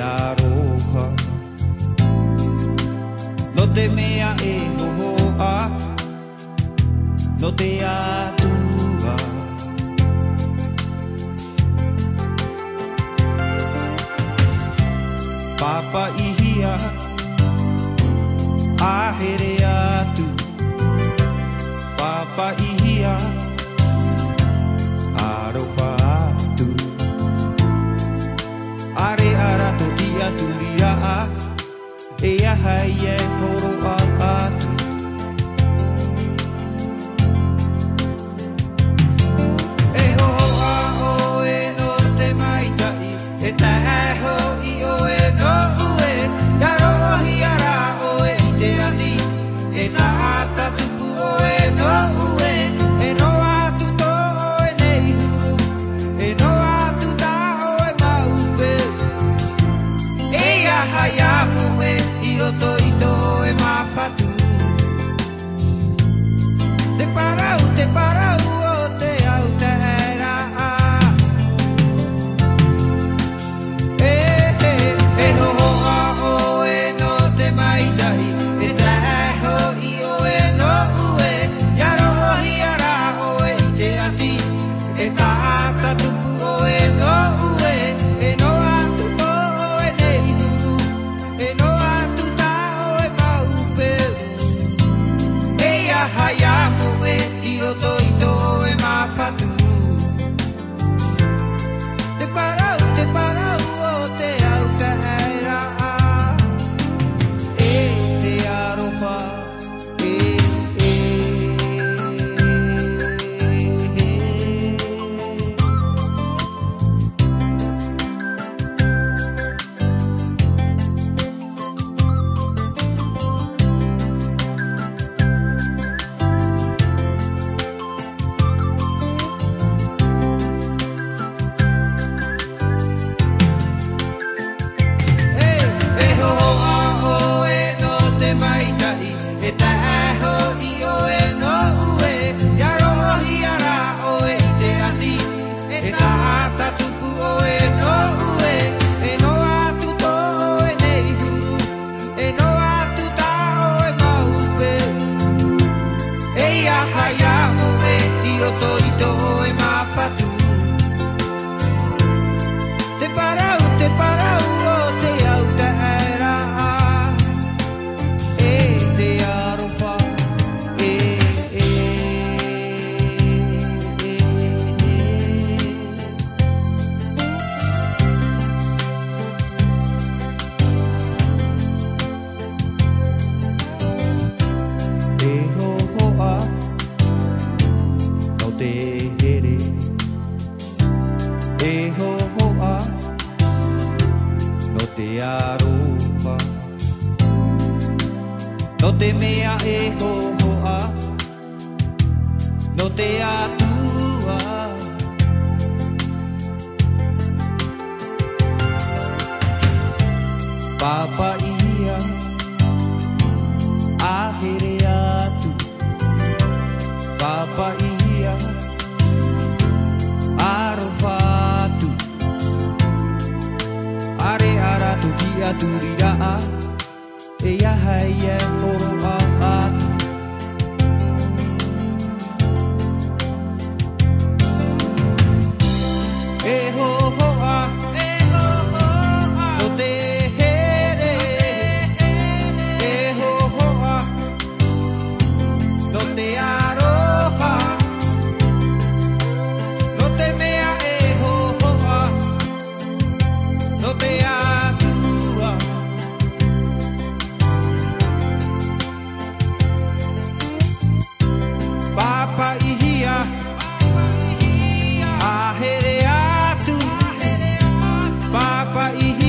aroha, no te mea e hohoa, no te atua. Papa ihia, ahere atu. Papa ihia, aroha atu. Are arato dia turia, e ahai e horoa atu. E hohoa o e no te maitai, e taho i o e no ue. Karohi ara o e te ati, e taata tuku o e no ue. E no atu to o e nei huru, e no atu ta o e maupe. E ahai amu e i roto i to e mawhatu. Te parau o te au te era. E hohoa o e no te maitai, e taho i o e no ue. Yarohi ara o e te ati, e taata tuku o e no ue. E no atu to o e nei huru, e no atu ta o e maupe. E ahai amu e i roto i to e mawhatu. Te parau o te au te era. E te aroha, aroha, no te mea e hohoa, no te atua. Papa ia, ahere atu. Papa ia, aroha atu. Are aratu dia turira, e ahai e horoa atu. E hohoa, no te here. E hohoa, no te aroha, no te mea e hohoa, no te atua. Papa ihia, ahere atu. Papa ihia.